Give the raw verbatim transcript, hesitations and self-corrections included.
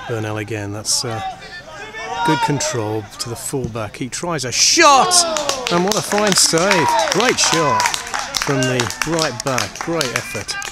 Burnell again. That's uh, good control to the fullback. He tries a shot, and what a fine save! Great shot from the right back. Great effort.